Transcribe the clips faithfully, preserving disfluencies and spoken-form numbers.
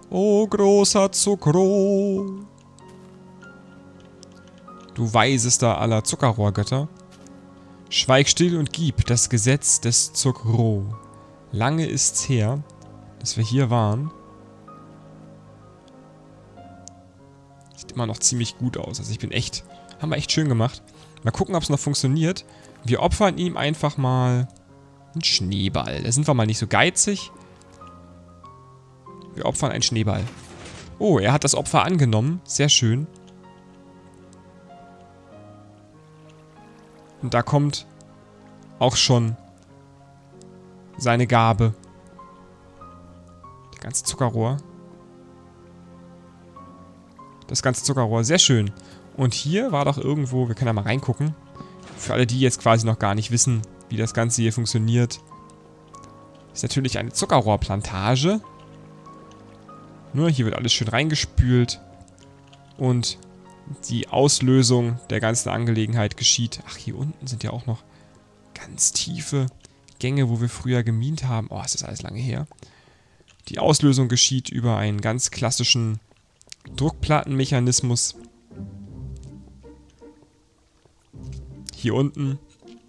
Oh, großer Zucchero. Du weisester aller Zuckerrohrgötter. Schweig still und gib das Gesetz des Zucchero. Lange ist's her, dass wir hier waren. Sieht immer noch ziemlich gut aus. Also ich bin echt... Haben wir echt schön gemacht. Mal gucken, ob es noch funktioniert. Wir opfern ihm einfach mal einen Schneeball. Da sind wir mal nicht so geizig. Wir opfern einen Schneeball. Oh, er hat das Opfer angenommen. Sehr schön. Und da kommt auch schon seine Gabe. Das ganze Zuckerrohr. Das ganze Zuckerrohr. Sehr schön. Und hier war doch irgendwo... Wir können ja mal reingucken. Für alle, die jetzt quasi noch gar nicht wissen, wie das Ganze hier funktioniert. Ist natürlich eine Zuckerrohrplantage. Nur hier wird alles schön reingespült. Und die Auslösung der ganzen Angelegenheit geschieht. Ach, hier unten sind ja auch noch ganz tiefe Gänge, wo wir früher gemint haben. Oh, ist das alles lange her. Die Auslösung geschieht über einen ganz klassischen Druckplattenmechanismus. Hier unten.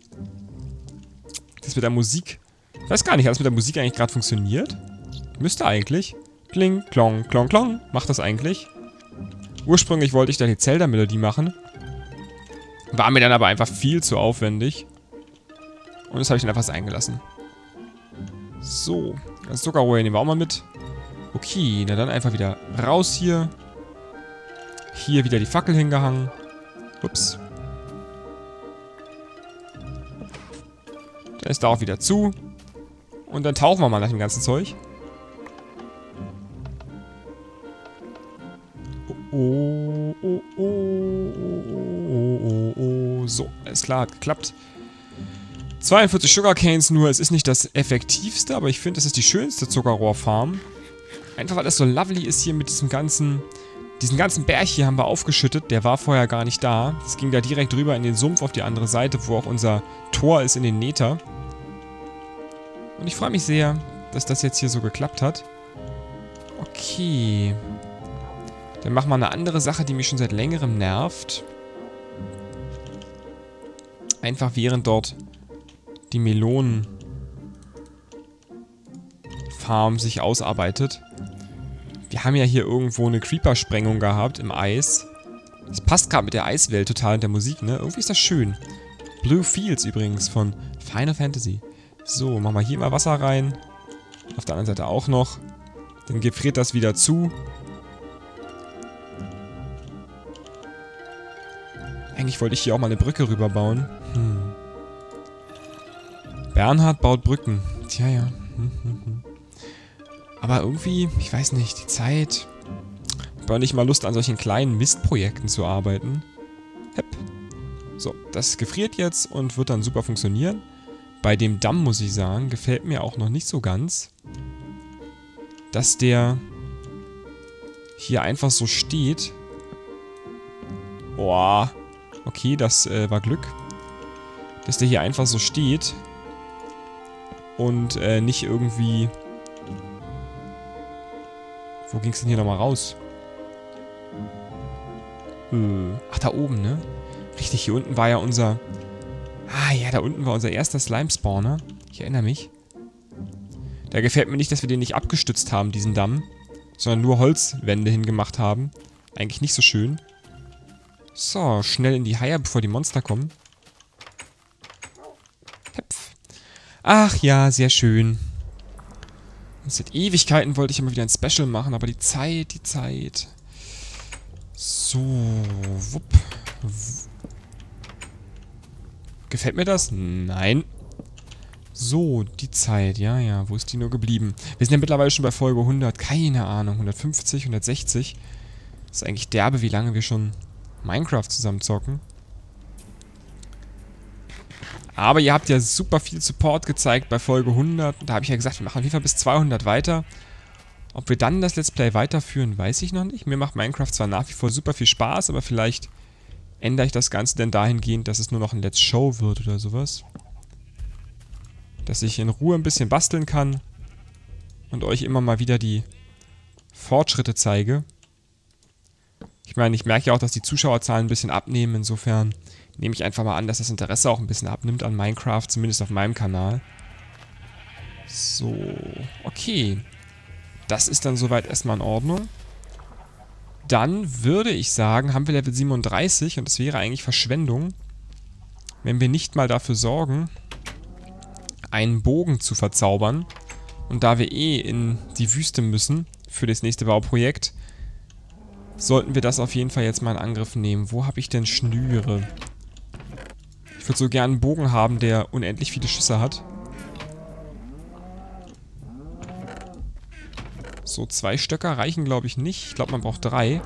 Das mit der Musik. Ich weiß gar nicht, hat das mit der Musik eigentlich gerade funktioniert? Müsste eigentlich. Kling, klong, klong, klong. Macht das eigentlich? Ursprünglich wollte ich da die Zelda-Melodie machen. War mir dann aber einfach viel zu aufwendig. Und das habe ich dann einfach sein gelassen. So. Das Zuckerrohr nehmen wir auch mal mit. Okay, na dann einfach wieder raus hier. Hier wieder die Fackel hingehangen. Ups. Dann ist da auch wieder zu. Und dann tauchen wir mal nach dem ganzen Zeug. Oh, oh, oh, oh, oh, oh. So, alles klar, hat geklappt. zweiundvierzig Sugarcanes nur. Es ist nicht das effektivste, aber ich finde, das ist die schönste Zuckerrohrfarm. Einfach, weil das so lovely ist hier mit diesem ganzen... Diesen ganzen Berg hier haben wir aufgeschüttet. Der war vorher gar nicht da. Das ging da direkt rüber in den Sumpf auf die andere Seite, wo auch unser Tor ist in den Nether. Und ich freue mich sehr, dass das jetzt hier so geklappt hat. Okay. Dann machen wir eine andere Sache, die mich schon seit längerem nervt. Einfach während dort die Melonenfarm sich ausarbeitet. Wir haben ja hier irgendwo eine Creeper-Sprengung gehabt im Eis. Das passt gerade mit der Eiswelt total und der Musik, ne? Irgendwie ist das schön. Blue Fields übrigens von Final Fantasy. So, machen wir hier mal Wasser rein. Auf der anderen Seite auch noch. Dann gefriert das wieder zu. Eigentlich wollte ich hier auch mal eine Brücke rüberbauen. Hm. Bernhard baut Brücken. Tja, ja. Hm, hm, hm. Aber irgendwie, ich weiß nicht, die Zeit... Ich habe auch nicht mal Lust, an solchen kleinen Mistprojekten zu arbeiten. Hepp. So, das gefriert jetzt und wird dann super funktionieren. Bei dem Damm, muss ich sagen, gefällt mir auch noch nicht so ganz, dass der hier einfach so steht. Boah. Okay, das äh, war Glück. Dass der hier einfach so steht und äh, nicht irgendwie... Wo ging es denn hier nochmal raus? Äh, ach, da oben, ne? Richtig, hier unten war ja unser... Ah ja, da unten war unser erster Slime-Spawner. Ich erinnere mich. Da gefällt mir nicht, dass wir den nicht abgestützt haben, diesen Damm. Sondern nur Holzwände hingemacht haben. Eigentlich nicht so schön. So, schnell in die Haie, bevor die Monster kommen. Hepf. Ach ja, sehr schön. Seit Ewigkeiten wollte ich immer wieder ein Special machen, aber die Zeit, die Zeit. So, wupp. Gefällt mir das? Nein. So, die Zeit, ja, ja, wo ist die nur geblieben? Wir sind ja mittlerweile schon bei Folge hundert, keine Ahnung, hundertfünfzig, hundertsechzig. Das ist eigentlich derbe, wie lange wir schon Minecraft zusammen zocken. Aber ihr habt ja super viel Support gezeigt bei Folge hundert. Da habe ich ja gesagt, wir machen auf jeden Fall bis zweihundert weiter. Ob wir dann das Let's Play weiterführen, weiß ich noch nicht. Mir macht Minecraft zwar nach wie vor super viel Spaß, aber vielleicht ändere ich das Ganze denn dahingehend, dass es nur noch ein Let's Show wird oder sowas. Dass ich in Ruhe ein bisschen basteln kann und euch immer mal wieder die Fortschritte zeige. Ich meine, ich merke ja auch, dass die Zuschauerzahlen ein bisschen abnehmen. Insofern nehme ich einfach mal an, dass das Interesse auch ein bisschen abnimmt an Minecraft, zumindest auf meinem Kanal. So, okay. Das ist dann soweit erstmal in Ordnung. Dann würde ich sagen, haben wir Level siebenunddreißig und es wäre eigentlich Verschwendung, wenn wir nicht mal dafür sorgen, einen Bogen zu verzaubern. Und da wir eh in die Wüste müssen für das nächste Bauprojekt, sollten wir das auf jeden Fall jetzt mal in Angriff nehmen. Wo habe ich denn Schnüre? Ich würde so gerne einen Bogen haben, der unendlich viele Schüsse hat. So, zwei Stöcker reichen, glaube ich, nicht. Ich glaube, man braucht drei.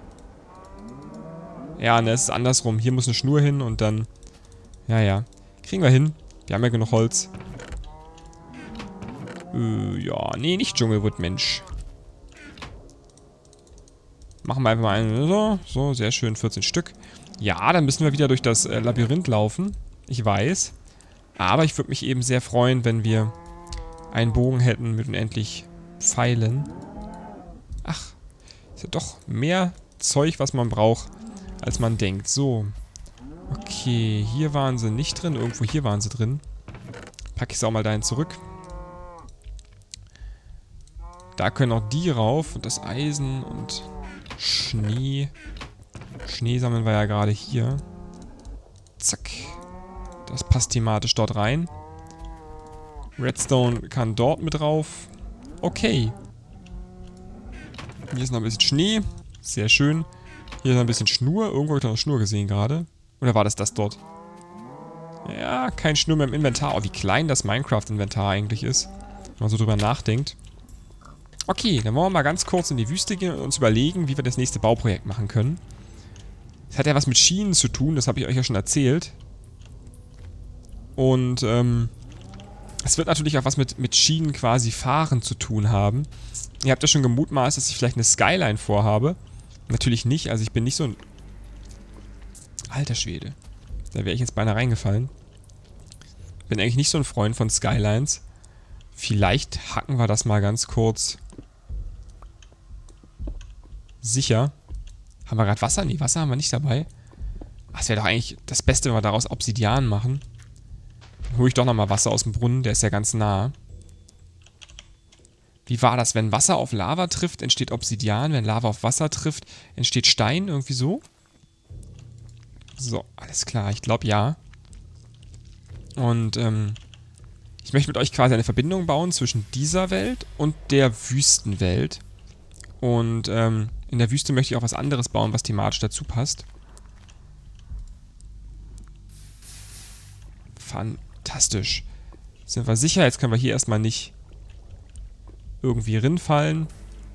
Ja, ne, es ist andersrum. Hier muss eine Schnur hin und dann... Ja, ja. Kriegen wir hin. Wir haben ja genug Holz. Äh, ja, nee, nicht Dschungelwood, Mensch. Machen wir einfach mal einen. So, so, sehr schön, vierzehn Stück. Ja, dann müssen wir wieder durch das äh, Labyrinth laufen. Ich weiß. Aber ich würde mich eben sehr freuen, wenn wir einen Bogen hätten mit unendlich Pfeilen. Ach, ist ja doch mehr Zeug, was man braucht, als man denkt. So. Okay, hier waren sie nicht drin. Irgendwo hier waren sie drin. Packe ich es auch mal dahin zurück. Da können auch die rauf. Und das Eisen und Schnee. Schnee sammeln wir ja gerade hier. Zack. Das passt thematisch dort rein. Redstone kann dort mit drauf. Okay. Hier ist noch ein bisschen Schnee. Sehr schön. Hier ist noch ein bisschen Schnur. Irgendwo habe ich noch eine Schnur gesehen gerade. Oder war das das dort? Ja, kein Schnur mehr im Inventar. Oh, wie klein das Minecraft-Inventar eigentlich ist. Wenn man so drüber nachdenkt. Okay, dann wollen wir mal ganz kurz in die Wüste gehen und uns überlegen, wie wir das nächste Bauprojekt machen können. Das hat ja was mit Schienen zu tun. Das habe ich euch ja schon erzählt. Und, ähm... es wird natürlich auch was mit, mit Schienen quasi fahren zu tun haben. Ihr habt ja schon gemutmaßt, dass ich vielleicht eine Skyline vorhabe. Natürlich nicht, also ich bin nicht so ein... Alter Schwede. Da wäre ich jetzt beinahe reingefallen. Bin eigentlich nicht so ein Freund von Skylines. Vielleicht hacken wir das mal ganz kurz. Sicher. Haben wir gerade Wasser? Nee, Wasser haben wir nicht dabei. Ach, es wäre doch eigentlich das Beste, wenn wir daraus Obsidian machen. Dann hole ich doch nochmal Wasser aus dem Brunnen, der ist ja ganz nah. Wie war das? Wenn Wasser auf Lava trifft, entsteht Obsidian. Wenn Lava auf Wasser trifft, entsteht Stein. Irgendwie so? So, alles klar. Ich glaube, ja. Und, ähm... ich möchte mit euch quasi eine Verbindung bauen zwischen dieser Welt und der Wüstenwelt. Und, ähm... in der Wüste möchte ich auch was anderes bauen, was thematisch dazu passt. Fantastisch. Sind wir sicher? Jetzt können wir hier erstmal nicht irgendwie rinfallen.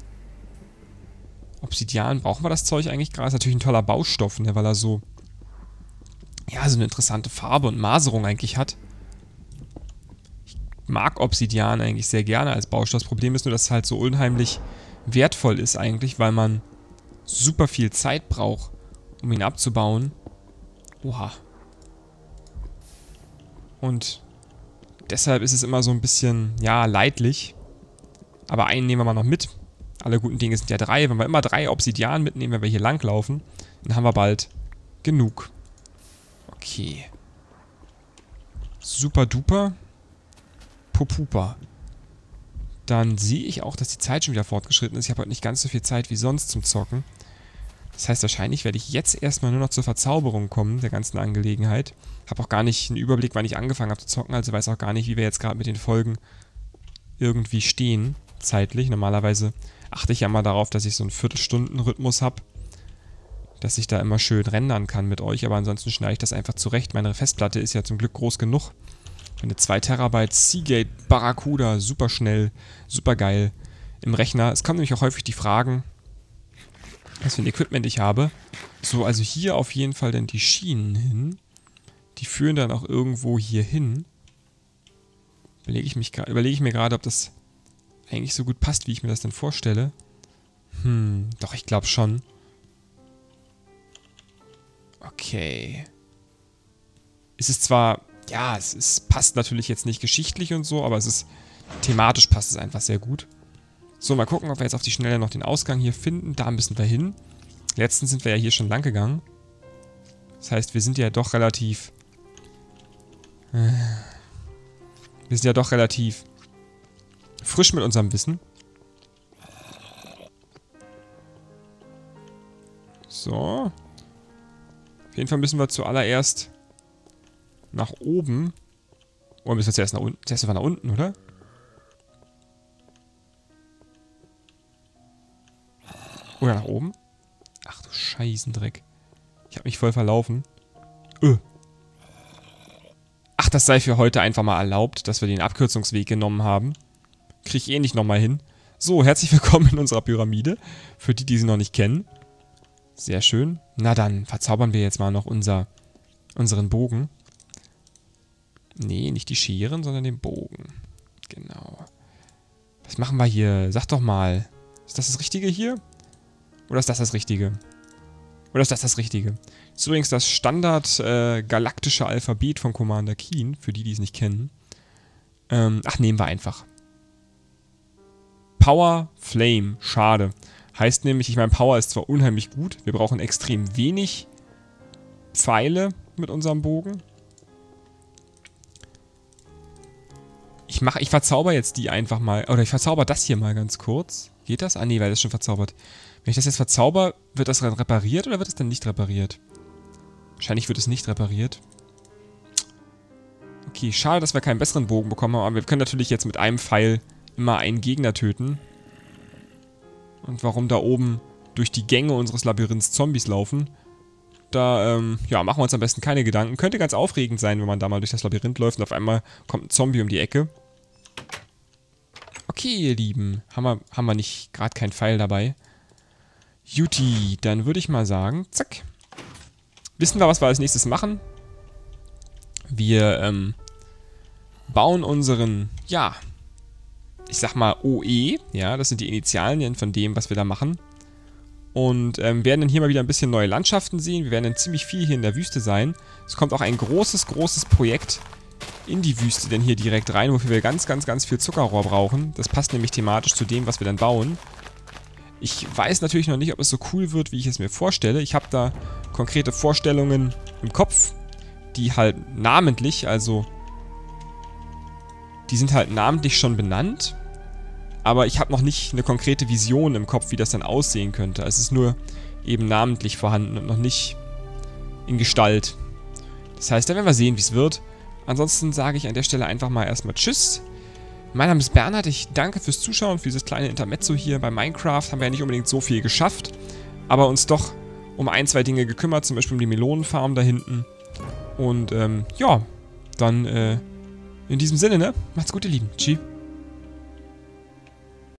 Obsidian, brauchen wir das Zeug eigentlich gerade? Ist natürlich ein toller Baustoff, ne, weil er so... ja, so eine interessante Farbe und Maserung eigentlich hat. Ich mag Obsidian eigentlich sehr gerne als Baustoff. Das Problem ist nur, dass es halt so unheimlich wertvoll ist eigentlich, weil man super viel Zeit braucht, um ihn abzubauen. Oha. Und deshalb ist es immer so ein bisschen, ja, leidlich. Aber einen nehmen wir mal noch mit. Alle guten Dinge sind ja drei. Wenn wir immer drei Obsidian mitnehmen, wenn wir hier langlaufen, dann haben wir bald genug. Okay. Super duper. Popupa. Dann sehe ich auch, dass die Zeit schon wieder fortgeschritten ist. Ich habe heute nicht ganz so viel Zeit wie sonst zum Zocken. Das heißt, wahrscheinlich werde ich jetzt erstmal nur noch zur Verzauberung kommen, der ganzen Angelegenheit. Habe auch gar nicht einen Überblick, wann ich angefangen habe zu zocken, also weiß auch gar nicht, wie wir jetzt gerade mit den Folgen irgendwie stehen, zeitlich. Normalerweise achte ich ja mal darauf, dass ich so einen Viertelstunden-Rhythmus habe, dass ich da immer schön rendern kann mit euch, aber ansonsten schneide ich das einfach zurecht. Meine Festplatte ist ja zum Glück groß genug. Eine zwei Terabyte Seagate Barracuda, super schnell, super geil im Rechner. Es kommen nämlich auch häufig die Fragen, was für ein Equipment ich habe. So, also hier auf jeden Fall dann die Schienen hin. Die führen dann auch irgendwo hier hin. Überlege ich, mich, überlege ich mir gerade, ob das eigentlich so gut passt, wie ich mir das denn vorstelle. Hm, doch, ich glaube schon. Okay. Es ist zwar, ja, es ist, passt natürlich jetzt nicht geschichtlich und so, aber es ist, thematisch passt es einfach sehr gut. So, mal gucken, ob wir jetzt auf die Schnelle noch den Ausgang hier finden. Da müssen wir hin. Letztens sind wir ja hier schon lang gegangen. Das heißt, wir sind ja doch relativ... Wir sind ja doch relativ frisch mit unserem Wissen. So. Auf jeden Fall müssen wir zuallererst nach oben. Oder müssen wir zuerst nach unten? Zuerst einfach nach unten, oder? Oder nach oben? Ach du Scheißendreck. Ich habe mich voll verlaufen. Öh. Ach, das sei für heute einfach mal erlaubt, dass wir den Abkürzungsweg genommen haben. Kriege ich eh nicht nochmal hin. So, herzlich willkommen in unserer Pyramide. Für die, die sie noch nicht kennen. Sehr schön. Na dann, verzaubern wir jetzt mal noch unser, unseren Bogen. Nee, nicht die Scheren, sondern den Bogen. Genau. Was machen wir hier? Sag doch mal. Ist das das Richtige hier? Oder ist das das Richtige? Oder ist das das Richtige? Das ist übrigens das Standard äh, galaktische Alphabet von Commander Keen, für die, die es nicht kennen. Ähm, ach, nehmen wir einfach. Power, Flame, schade. Heißt nämlich, ich meine, Power ist zwar unheimlich gut, wir brauchen extrem wenig Pfeile mit unserem Bogen. Ich mache, ich verzauber jetzt die einfach mal, oder ich verzauber das hier mal ganz kurz. Geht das? Ah nee, weil das ist schon verzaubert. Wenn ich das jetzt verzauber, wird das dann repariert oder wird es dann nicht repariert? Wahrscheinlich wird es nicht repariert. Okay, schade, dass wir keinen besseren Bogen bekommen haben, aber wir können natürlich jetzt mit einem Pfeil immer einen Gegner töten. Und warum da oben durch die Gänge unseres Labyrinths Zombies laufen, da, ähm, ja, machen wir uns am besten keine Gedanken. Könnte ganz aufregend sein, wenn man da mal durch das Labyrinth läuft und auf einmal kommt ein Zombie um die Ecke. Okay, ihr Lieben, haben wir, haben wir nicht gerade keinen Pfeil dabei. Juti, dann würde ich mal sagen, zack. Wissen wir, was wir als nächstes machen? Wir, ähm, bauen unseren, ja, ich sag mal O E, ja, das sind die Initialien von dem, was wir da machen. Und ähm, werden dann hier mal wieder ein bisschen neue Landschaften sehen. Wir werden dann ziemlich viel hier in der Wüste sein. Es kommt auch ein großes, großes Projekt in die Wüste denn hier direkt rein, wofür wir ganz, ganz, ganz viel Zuckerrohr brauchen. Das passt nämlich thematisch zu dem, was wir dann bauen. Ich weiß natürlich noch nicht, ob es so cool wird, wie ich es mir vorstelle. Ich habe da konkrete Vorstellungen im Kopf, die halt namentlich, also die sind halt namentlich schon benannt. Aber ich habe noch nicht eine konkrete Vision im Kopf, wie das dann aussehen könnte. Es ist nur eben namentlich vorhanden und noch nicht in Gestalt. Das heißt, da werden wir sehen, wie es wird. Ansonsten sage ich an der Stelle einfach mal erstmal Tschüss. Mein Name ist Bernhard, ich danke fürs Zuschauen, für dieses kleine Intermezzo hier bei Minecraft. Haben wir ja nicht unbedingt so viel geschafft, aber uns doch um ein, zwei Dinge gekümmert, zum Beispiel um die Melonenfarm da hinten. Und ähm, ja, dann äh, in diesem Sinne, ne? Macht's gut, ihr Lieben. Tschüss.